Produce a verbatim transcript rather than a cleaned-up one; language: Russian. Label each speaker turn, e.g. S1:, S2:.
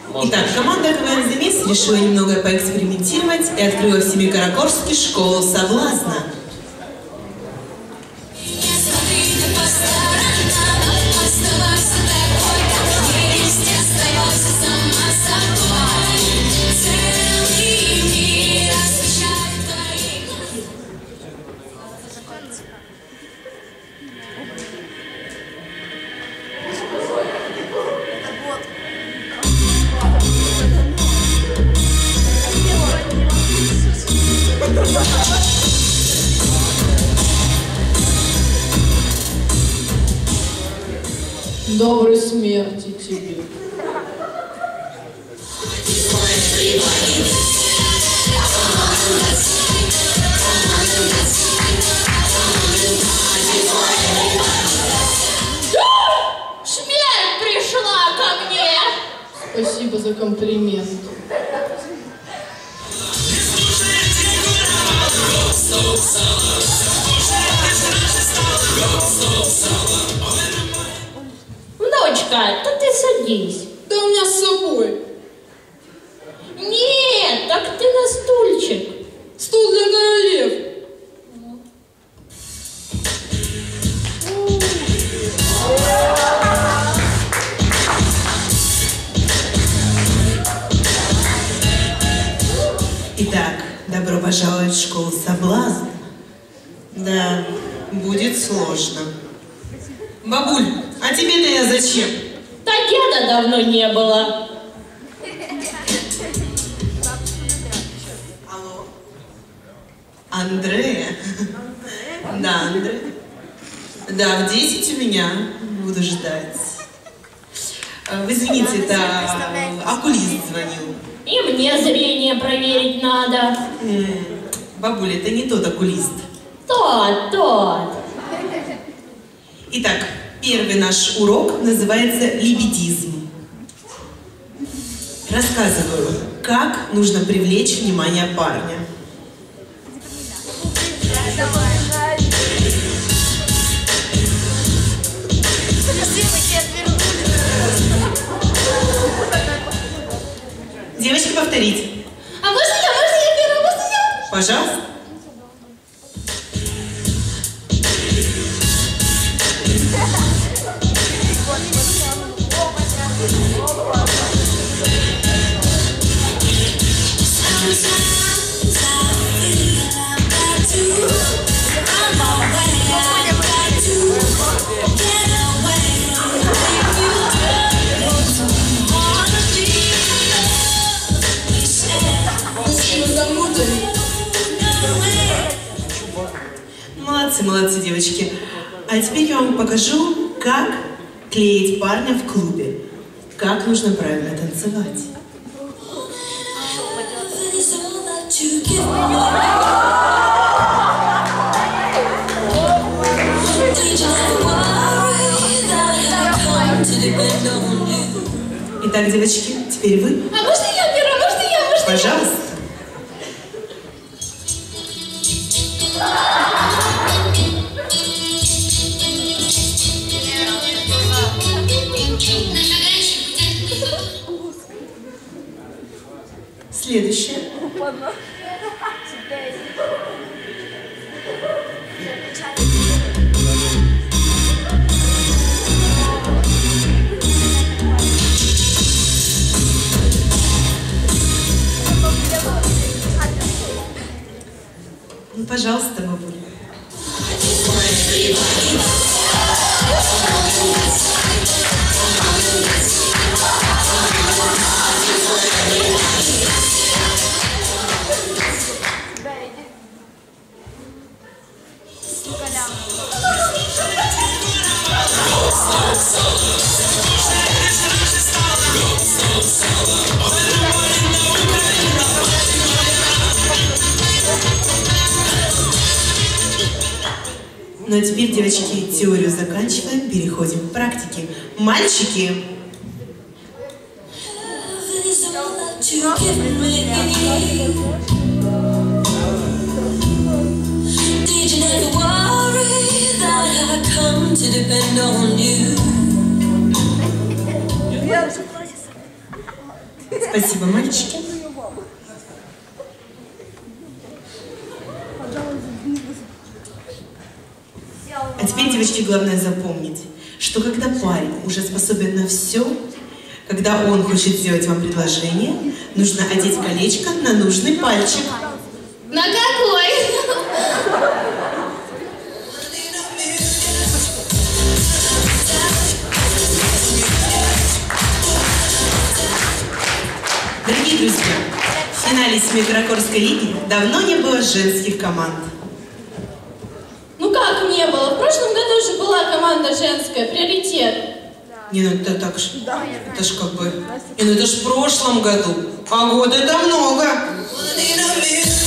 S1: Итак, команда КВН «Замес» решила немного поэкспериментировать и открыла в Семикаракорске школу соблазна.
S2: Доброй смерти тебе.
S3: Смерть пришла ко мне.
S2: Спасибо за комплимент.
S3: Внучка, то ты садись.
S2: Да у меня с собой.
S3: Нет, так ты на стульчик.
S2: Стул для королев.
S1: Итак, добро пожаловать в школу соблазна. Да, будет сложно. Бабуль, а тебе-то я зачем?
S3: Да деда давно не было.
S1: Алло? Андрея? Да, Андрея. Да, в десять у меня. Буду ждать. Вы извините, это окулист звонил.
S3: И мне зрение проверить надо.
S1: Бабуля, это не тот окулист.
S3: Тот, тот.
S1: Итак, первый наш урок называется лебедизм. Рассказываю, как нужно привлечь внимание парня. Девочки, повторить.
S3: А можно я, можно я первая, можно я?
S1: Пожалуйста. Молодцы, молодцы, девочки. А теперь я вам покажу, как клеить парня в клубе. Как нужно правильно танцевать. Итак, девочки, теперь вы.
S3: А можно я первая, можно я, можно
S1: Пожалуйста. Следующее. Ну, пожалуйста, бабуля. Ну а теперь, девочки, теорию заканчиваем, переходим к практике. Мальчики! Спасибо, мальчики. А теперь, девочки, главное запомнить, что когда парень уже способен на все, когда он хочет сделать вам предложение, нужно одеть колечко на нужный пальчик.
S3: На какой?
S1: Дорогие друзья, в финале Семикаракорской лиги давно не было женских команд.
S2: Ну как не было? В прошлом году же была команда женская, приоритет.
S1: Не, ну это так ж, это ж как бы, не, ну это ж в прошлом году, а год это много.